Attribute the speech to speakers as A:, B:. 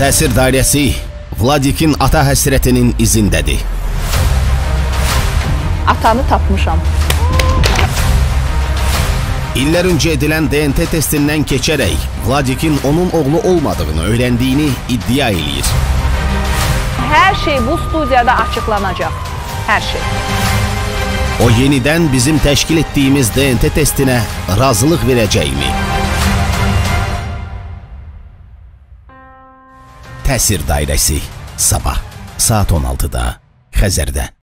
A: Təsir dairəsi Vladikin ata həsrətinin izindədir.
B: Atanı tapmışam.
A: İllər öncə edilən DNT testindən keçərək Vladikin onun oğlu olmadığını öyrəndiyini iddia eləyir.
B: Hər şey bu studiyada açıqlanacaq. Hər şey.
A: O yenidən bizim təşkil etdiyimiz DNT testinə razılıq verəcəkmi? Təsir dairəsi sabah saat 16-da Xəzərdə.